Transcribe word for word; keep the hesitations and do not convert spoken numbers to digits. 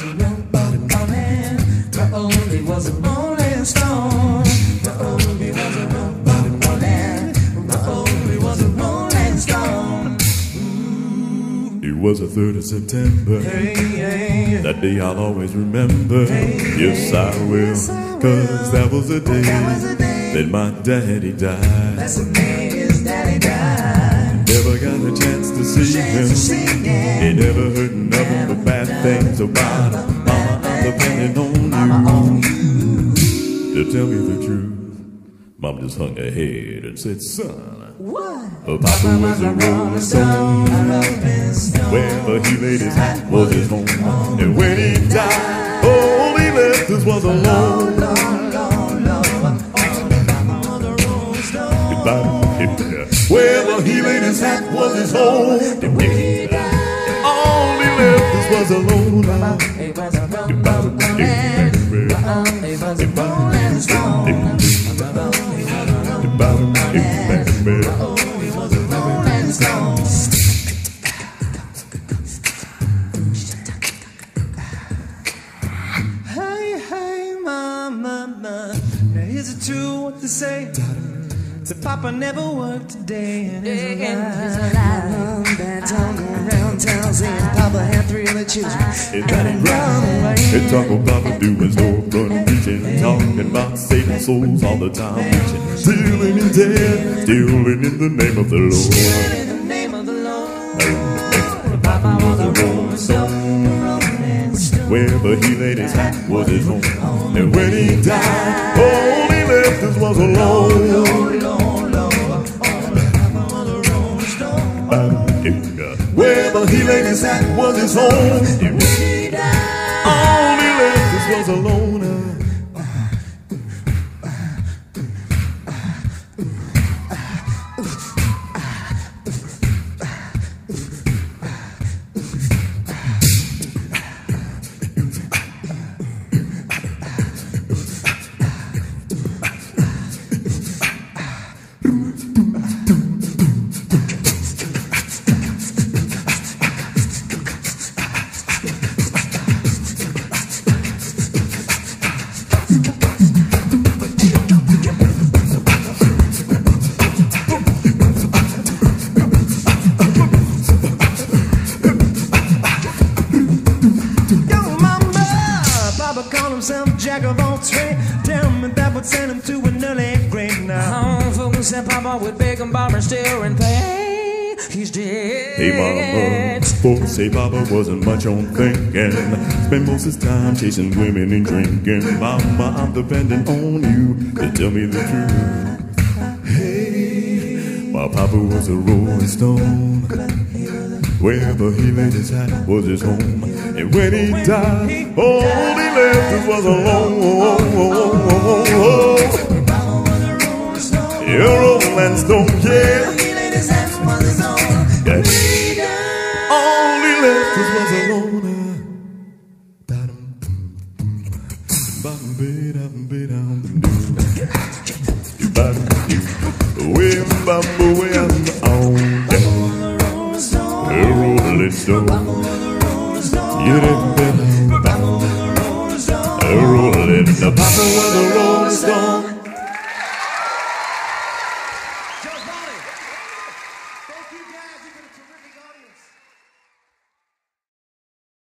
a rolling, uh-oh, he was a rolling stone. Uh-oh, he was a rolling, uh-oh, he was a rolling stone. It was the third of September. Hey, hey, that day I'll always remember. Hey, Yes, I will. yes, I will. Cause that was the day that was the day that my daddy died. that's the day his daddy died. Never got a chance to see Chance to see him. him. He never heard nothing but bad things about him. Mama, I'm depending on Mama, on you you. to tell me the truth. Mom just hung her head and said, son, What? her papa was a rolling stone. Wherever he laid his hat was his home. And when he died, all he left us was alone. Wherever he laid his hat was his home. And when he died, all he left us was alone. He was a rolling, he was a rolling stone. He was a rolling stone. Hey, hey, mama, mama. Now is it true what they say? That Papa never worked a day in his life. Mom, that tongue going around town saying Papa had three other children. It got it right. It talk about Papa doing storefront preaching, talking about saving souls all the time, preaching, stealing and dead, stealing in the name of the Lord. In the name of the Lord. Papa was a rolling stone, rolling stone. Wherever he laid his hat was his home. And when he died, all he left us was alone. Wherever he laid his hat was his home. And when he died, all he left us was alone. Jack of all trades, tell me that would send him to an early grave now. Oh, folks said Papa would beg and borrow and still and pay. He's dead. Hey mama, folks say Papa wasn't much on thinking. Spent most of his time chasing women and drinking. Mama, I'm depending on you to tell me the truth. Hey, my Papa was a rolling stone. Wherever he laid his hat was his home. And when he died, all he left us was alone. You're a rolling stone, yeah. Yeah. All he left us was alone. Rolling stone, you didn't been a rolling stone. The Papa was a rolling stone.